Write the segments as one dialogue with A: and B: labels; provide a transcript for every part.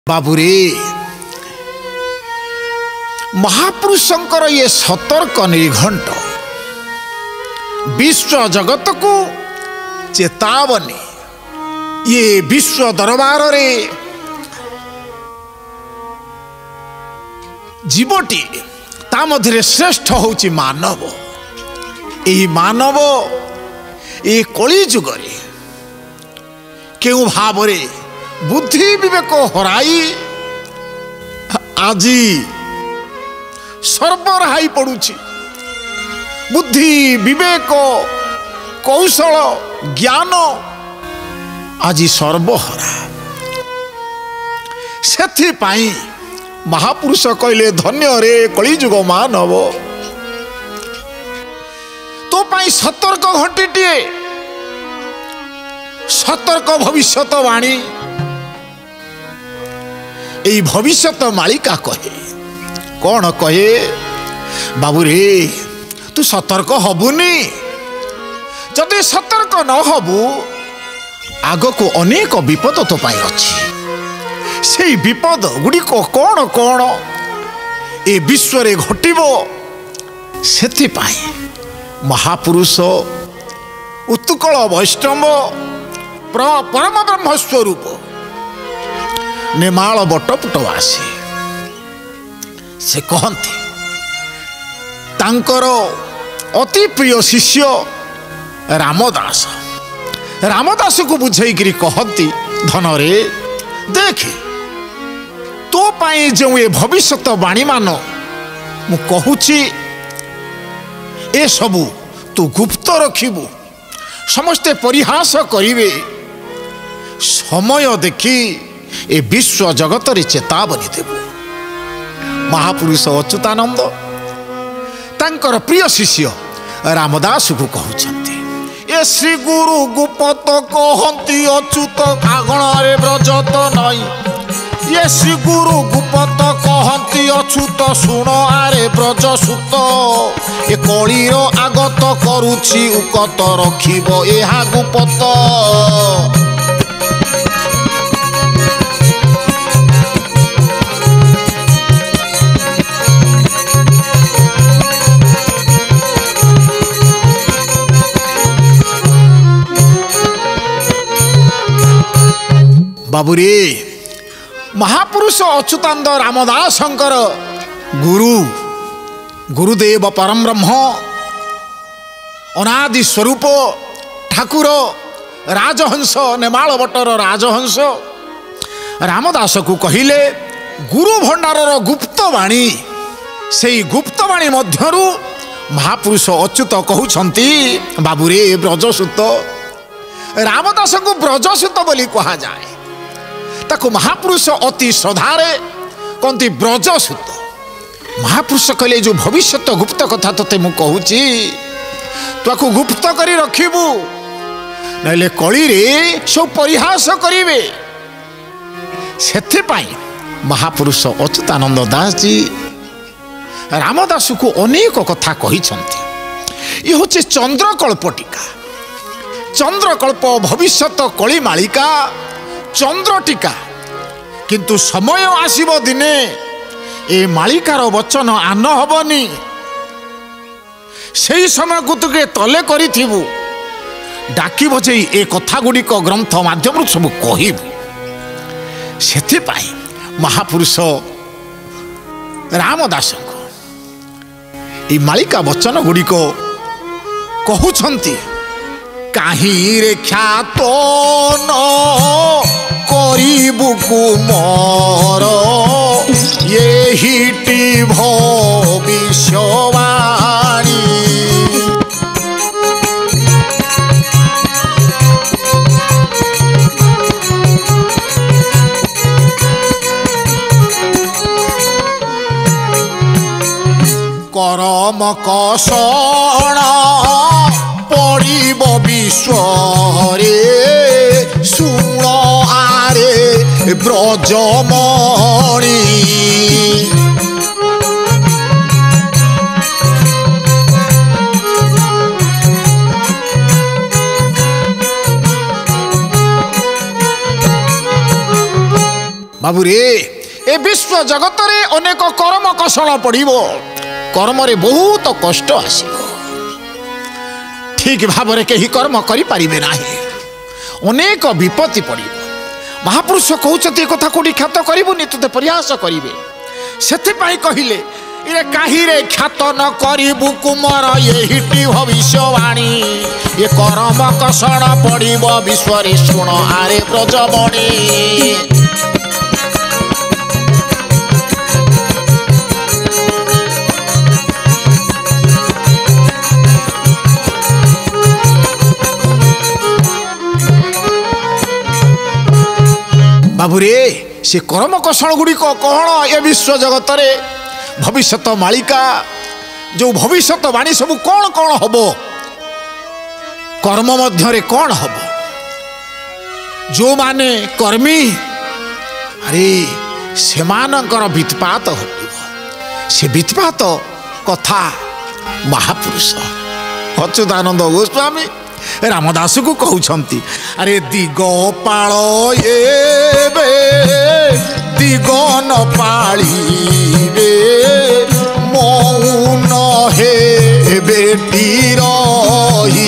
A: बाबूरे महापुरुषंकर ये सतर्क निर्घंट विश्व जगत को चेतावनी ये विश्व दरबार रे जीवटी ता मध्य श्रेष्ठ होची मानव। यही मानव ये कली जुगरे केउ भावरे बुद्धि विवेक हराई आजी सर्वराई पड़ुछि। बुद्धि विवेक कौशल ज्ञान आज सर्वहरा। सेथिपाई महापुरुष कहले धन्य रे कलिजुग मानव तो पाई सतर्क घंटीटे सतर्क भविष्यवाणी यही भविष्यत मालिका कहे कौन कहे बाबूरे तू सतर्क हबुनी जदि सतर्क न हबु आग को अनेक विपद तो पाई अच्छी से विपद गुड़िक कौन कौन ए विश्व रे घटिबो। सेथिपाई महापुरुष उत्कल वैष्णव परम ब्रह्म स्वरूप नेमाल बटपुटवासी से कहते तांकर अति प्रिय शिष्य रामदास रामदास को बुझेकरी कहती धन रे देख तो पाई जो ये भविष्यत वाणी मान मु कहूची ए सबू तू गुप्त रखिबू समस्ते परिहास करिवे समय देखी ए विश्व जगत रे चेतावनी देबू। महापुरुष अच्युतानंद तांकर प्रिय शिष्य रामदास को कहउछंती ए श्री गुरु गुप्त कहंती अच्युत कागण रे ब्रजत नई ये श्री गुरु गुप्त कहंती अच्युत सुण आरे ब्रज सुत ए कलिर आगत करुछि उकत रखिबो एहा गुप्त। बाबूरे महापुरुष अच्युतानंद रामदासंकर गुरु गुरुदेव परम ब्रह्म अनादि स्वरूप ठाकुर राजहंस नेमाल बटर राजहंस रामदास को कहिले गुरु भंडारर गुप्तवाणी से गुप्तवाणी मध्यरु महापुरुष अच्युत कहउछंती बाबूरे ब्रजसुत रामदास को ब्रजसुत बोली कहा जाए ताको महापुरुष अति श्रद्धारे कहती ब्रजसुत। महापुरुष कहले जो भविष्यत गुप्त कथा तोते मु कहूची ताको गुप्त करी रखिबू नले कली रे सब परिहास करिवे। सेथिपाई महापुरुष अच्युतानंद दास जी रामदास को अनेक कथा कहिसंती। ये होचे चंद्रकल्प टीका चंद्रकल्प भविष्यत कली मालिका चंद्र टीका किंतु समय आसीबो दिने ए मालिकार वचन आन हबनी से समय को तुके तले करिथिबु डाकी बजई ए कथा गुड़िक ग्रंथ माध्यम सब कहबू। सेथिपाई महापुरुष रामदास ए मालिका वचन गुड़िक कहउछंती काहीं रे ख्यात न करिबु कुमार ये हिटी भविष्यवाणी। करम कसण पड़िब विश्व रे सुण आरे ब्रजमणि। बाबू रे ए विश्व जगत रे अनेक कर्म कषण पड़ो कर्म रे बहुत कष्ट आसो ठीक भाव में कहीं कर्म करें ना अनेक विपत्ति पड़ महापुरुष कहते कथा कौटी ख्यात करूनी तुते प्रयास करेंगे से कहले इरे कहीं ख्यात न करू कुमर यही भविष्यवाणी ये कर्म कषण पड़ो विश्व शुण आरे ब्रजमणि बाबूरे से कर्म कषण गुड़िक कौन ए विश्व जगत रे भविष्यत मालिका जो भविष्यवाणी सब कौन कौन हम कर्म मध्य कौन हम जो माने कर्मी अरे से वित्पात हटो से वित्पात कथा महापुरुष अच्युतानंद गोस्वामी रामदास को कहते अरे दिगपाल दिग न पाळिबे मौन हे बेटी रही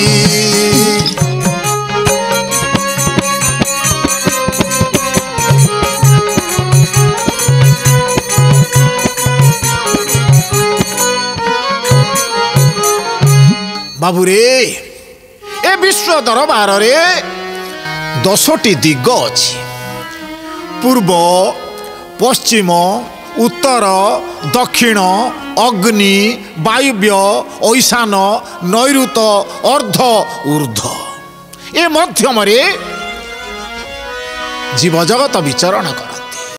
A: बाबूरे ए विश्व दरबार रे 10टी दिग अच्छी पूर्व पश्चिम उत्तर दक्षिण अग्नि वायुव्य ईशान नैऋत अर्ध ऊर्ध्व ए मध्यम जीवजगत विचरण कर